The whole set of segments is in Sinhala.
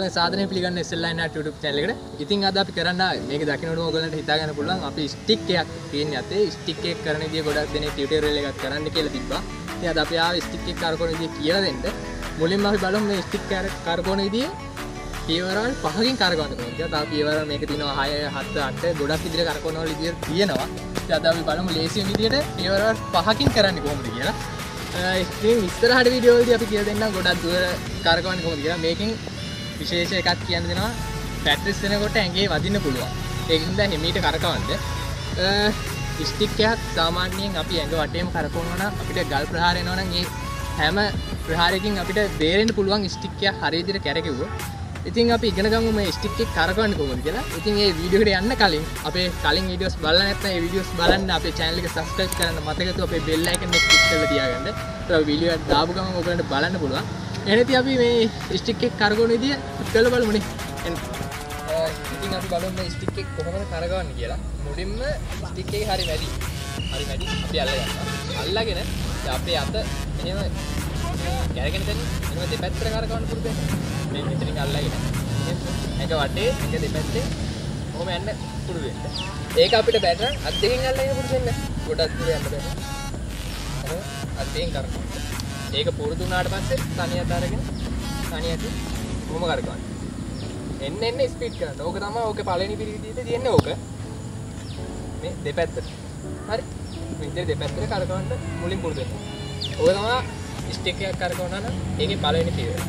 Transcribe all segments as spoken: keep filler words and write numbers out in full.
ඔයගොල්ලෝ සාදරයෙන් පිළිගන්න S L I Nat YouTube channel එකට. ඉතින් අද අපි කරන්න මේක දකින්නකොට ඔයගොල්ලන්ට හිතා ගන්න පුළුවන් අපි ස්ටික් එකක් තියෙන යතේ ස්ටික් එක කරන විදිය ගොඩක් දෙනේ ටියුටෝරියල් එකක් කරන්න කියලා තිබ්බා. ඉතින් අද අපි ආවේ ස්ටික් එක කරකවන විදිය කියලා දෙන්න. මුලින්ම අපි බලමු මේ ස්ටික් එක කරකවන විදිය පියවරල් පහකින් කරකවන්න කොහොමද කියලා. තව පියවර මේක තියෙනවා හය හත අට ගොඩක් විදිහට කරකවන වල විදිය තියෙනවා. ඉතින් අද අපි බලමු ලේසියෙන් විදියට පියවරල් පහකින් කරන්නේ කොහොමද කියලා. ඉතින් ඉස්සරහට වීඩියෝ වලදී අපි කියලා දෙන්නම් ගොඩක් දුර කරකවන්නේ කොහොමද කියලා. මේකෙන් විශේෂ එකක් කියන්න දෙනවා පැට්‍රිස් වෙනකොට ඇඟේ වදින්න පුළුවන්. ඒකින්ද හිමීට කරකවන්න. ස්ටික් එකක් සාමාන්‍යයෙන් අපි ඇඟ වටේම කරකවනවා නම් අපිට ගල් ප්‍රහාර එනවා නම් ඒ හැම ප්‍රහාරයකින් අපිට බේරෙන්න පුළුවන් ස්ටික් එක හරිය විදිහට කැරකෙව්වොත්. ඉතින් අපි ඉගෙන ගමු මේ ස්ටික් එක කරකවන්නේ කොහොමද කියලා. ඉතින් මේ වීඩියෝ එකට යන්න කලින් අපේ කලින් වීඩියෝස් බලලා නැත්නම් මේ වීඩියෝස් බලන්න අපේ channel එක subscribe කරන්න මතකතු අපේ bell icon එක click කරලා තියාගන්න. ඒක වීඩියෝ එක දාපු ගමන් ඔයගලන්ට බලන්න පුළුවන්. එහෙනම් අපි මේ ස්ටික් එක කරකවන විදිය කරලා බලමුනේ. ඉතින් අපි බලමු මේ ස්ටික් එක කොහොමද කරකවන්නේ කියලා. මුලින්ම ස්ටික් එකේ හරි වැඩි. හරි වැඩි අපි අල්ලගන්නවා. අල්ලගෙන අපේ අත මෙහෙම ගැරගෙන දෙන්න. එහෙනම් දෙපැත්තට කරකවන්න පුරුදු වෙන්න. මේ මෙතනින් අල්ලගෙන එක වටේ එක දෙපැත්තේ කොහොම යන්න පුරුදු වෙන්න. ඒක අපිට බැටර් අත් දෙකෙන් අල්ලගෙන පුරුදු වෙන්න. ගොඩක් දුර යන්න බෑ. අර අත් දෙකෙන් කරකවන්න. ඒක පුරුදු වුණාට පස්සේ තනියට අරගෙන තනියට කොහොම කරකවන්න. එන්න එන්න ස්පීඩ් කරන්න. ඕක තමයි ඕකේ පළවෙනි පිළිවිදියට තියෙන්නේ ඕක. මේ දෙපැත්තට. හරි. මේ ඉතින් දෙපැත්තට කරකවන්න මුලින් පුරුදු වෙන්න. ඕක තමයි ස්ටික් එකක් කරකවනවා නම් ඒකේ පළවෙනි පිළිවෙල.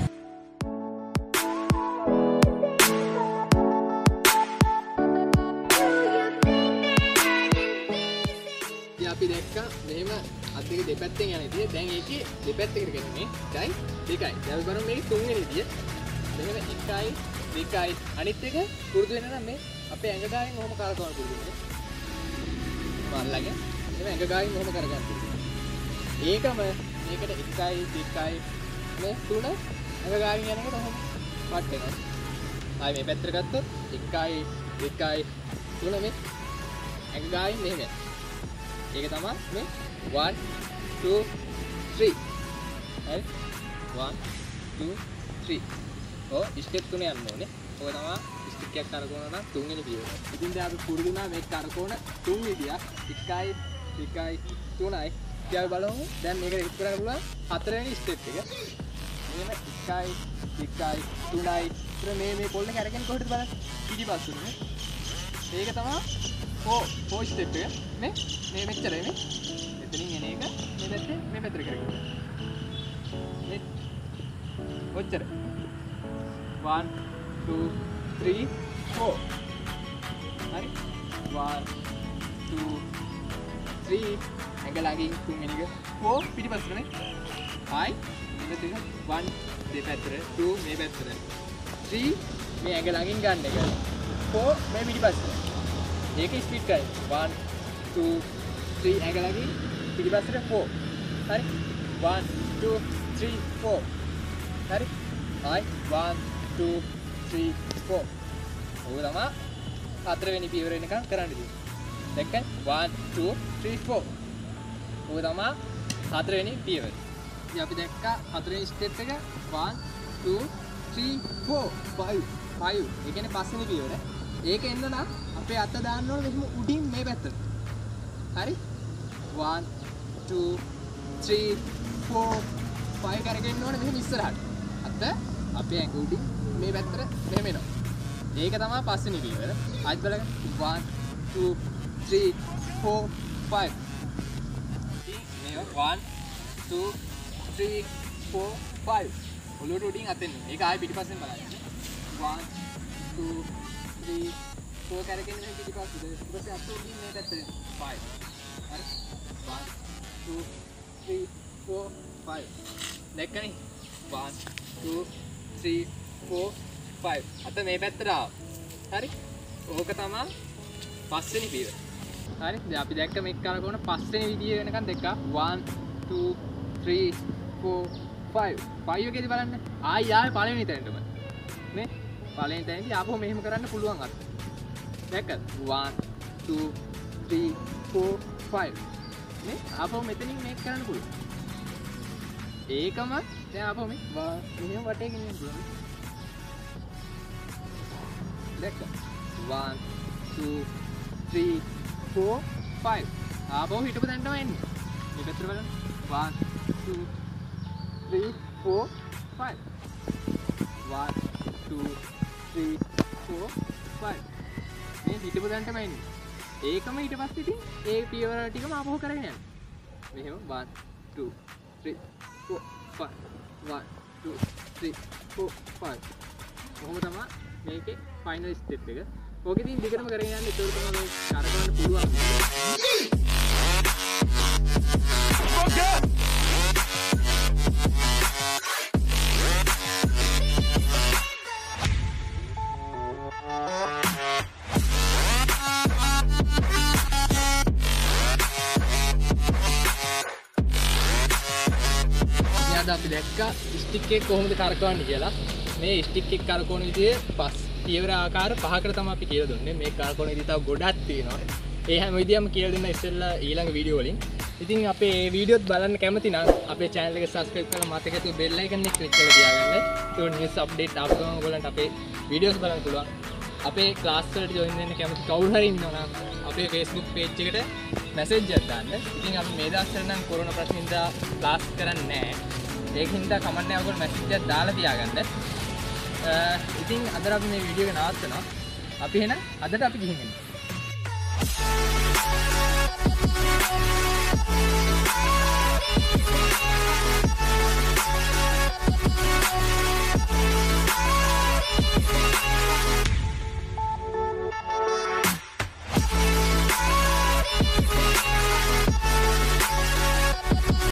අපි දැක්කා මෙහෙම අත් දෙක දෙපැත්තෙන් යන විදිය. දැන් ඒකේ දෙපැත්තකට ගෙන්නේ එකයි දෙකයි. දැන් අපි බලමු මේකේ තුන්වෙනි විදිය. මෙහෙම එකයි දෙකයි අනිත් එක පුරුදු වෙන නම් මේ අපේ ඇඟ ගායෙන් ඔහොම කරකවන්න පුරුදු වෙනවා. මල්ලගේ එහෙම ඇඟ ගායෙන් ඔහොම කරගන්න පුරුදු වෙනවා. ඒකම මේකට එකයි දෙකයි මේ තුන ඇඟ ගායෙන් යන එකට ඔහොම පට් වෙනවා. ආයි මේ පැත්තට ගත්තොත් එකයි දෙකයි තුන මේ ඇඟ ගායෙන් මෙහෙම යනවා. ඒක තමයි මේ one two three. හරි one two three. ඔව් ස්ටෙප් තුන යන්න ඕනේ. ඔය තමයි ස්ටික් එකක් කරකවනවා නම් තුන්වෙනි පියවර. ඉතින් දැන් අපි පුරුදු වුණා මේක කරකවන තුන් විදියක්. එකයි දෙකයි තුනයි. ඉතින් අපි බලමු දැන් මේක එකතු කරන්න පුළුවන් හතරවෙනි ස්ටෙප් එක. මෙන්න එකයි දෙකයි තුනයි. ඉතින් මේ මේ පොල් එක අරගෙන කොහෙද බලන්න? පිටිපස්සට. මේක තමයි four four step එක. මේ මේ මෙච්චරයි මේ. එතනින් එන එක මේ පැත්තේ මේ පැත්තට කරගෙන. මේ ඔච්චර. one two three four. හරි. one two three ඇඟ ළඟින් තුන්වෙනි එක four පිටිපස්සට නේ. හයි. මේ දෙක one දෙපැත්තට two මේ පැත්තට. three මේ ඇඟ ළඟින් ගන්න එක. four මේ පිටිපස්සට. ඒක ස්පීඩ් කරයි. one two three ඇඟ ළඟින් පිටිපස්සට four. හරි. one two three four. හරි. හයි. one two three four. ඔය තමයි හතරවෙනි පියවර වෙනකන් කරන්න තියෙන්නේ. දැක්කද? one two three four. ඔය තමයි හතරවෙනි පියවර. ඉතින් අපි දැක්කා හතරවෙනි ස්ටෙප් එක one two three four five five. ඒ කියන්නේ පස්වෙනි පියවර. ඒක එන්න නම් අපේ අත දාන්න ඕනේ මෙහෙම උඩින් මේ පැත්තට. හරි? one two three four five කරගෙන ඕනේ මෙහෙම ඉස්සරහට. අත අපේ ඇඟ උඩින් මේ පැත්තට මෙහෙම එනවා. ඒක තමයි පස්වෙනි පියවර. ආයෙත් බලන්න one two three four five. මේ one two three four five. ඔලුවට උඩින් අතෙන්. ඒක ආයෙ පිටිපස්සෙන් බලන්න. one two three four කරගෙන මේ පිටිපස්සට. ඊට පස්සේ අත උඩින් මේ පැත්තට five. හරි? one two three four five. දැක්කනේ? one two three four five. අත මේ පැත්තට ආවා. හරි? ඕක තමයි පස්වෙනි පියවර. හරි? දැන් අපි දැක්ක මේක කරකවන පස්වෙනි විදිය වෙනකන් දැක්කා one two three four five. five එකේදී බලන්න. ආයි ආයි පළවෙනි තැනටම. නේ? පළවෙනි තැනදී ආපහු මෙහෙම කරන්න පුළුවන් අත. දැක්කද? one two three four five. නේ? ආපහු මෙතනින් මේක කරන්න පුළුවන්. ඒකම දැන් ආපහු මේ මෙහෙම වටේ ගෙනියන්න පුළුවන්. දැක්කා. one two three four five. ආපහු හිටපු තැනටම එන්නේ. මේ පැත්තට බලන්න. one two three four five. one two three four five. මේ හිටපු තැනටම එන්නේ. ඒකම ඊට පස්සේ ඉතින් ඒ පියවර ටිකම ආපහු කරගෙන යන්න. මෙහෙම one two three four five. one two three four five. කොහොම තමයි මේකේ ෆයිනල් ස්ටෙප් එක. ඕක ඉතින් දිගටම කරගෙන යන්න. ඒක තමයි මේ කරකවන්න පුළුවන්. අපි දැක්කා ස්ටික් එක කොහොමද කරකවන්නේ කියලා. මේ ස්ටික් එක කරකවන විදිය පස් පියවර ආකාර පහකට තමයි අපි කියලා දුන්නේ. මේ කරකවන විදිය තව ගොඩක් තියෙනවා. ඒ හැම විදියම කියලා දෙන්න ඉස්සෙල්ලා ඊළඟ වීඩියෝ වලින්. ඉතින් අපේ මේ වීඩියෝත් බලන්න කැමති නම් අපේ channel එක subscribe කරලා මතක ඇතුව bell icon එක click කරලා තියාගන්න. ඒක news update ආපු ගමන් ඔයගොල්ලන්ට අපේ videos බලන්න පුළුවන්. අපේ class වලට join වෙන්න කැමති කවුරු හරි ඉන්නවා නම් අපේ Facebook page එකට message එකක් දාන්න. ඉතින් අපි මේ දවස්වල නම් corona ප්‍රශ්න හින්දා class කරන්නේ නැහැ. ඒකින්ද කමෙන්ට් එකක් ඔයගොල්ලෝ මැසේජ් එකක් දාලා තියාගන්න. ඉතින් අද අපි මේ වීඩියෝ එක නවත්තනවා. අපි එහෙනම් අදට අපි ගිහින් එන්න. We'll be right back.